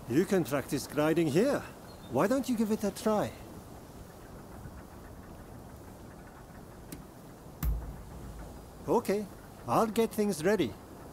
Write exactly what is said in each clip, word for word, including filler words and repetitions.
You can practice gliding here. Why don't you give it a try? Okay, I'll get things ready.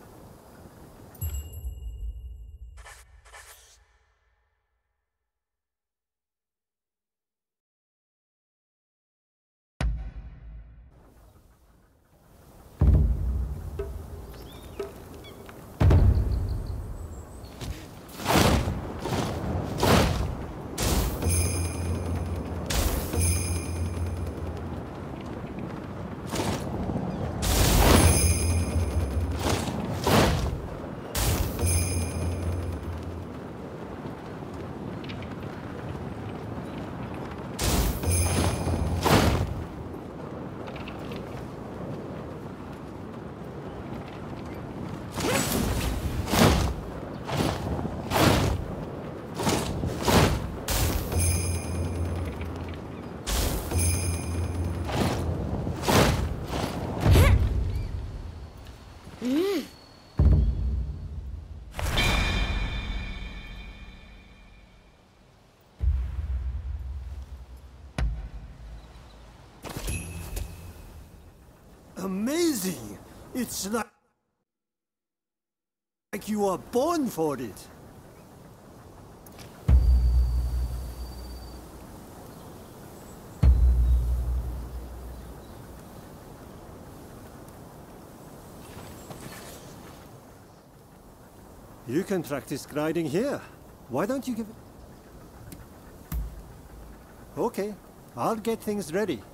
Amazing! It's like, like you are born for it. You can practice gliding here. Why don't you give it... Okay, I'll get things ready.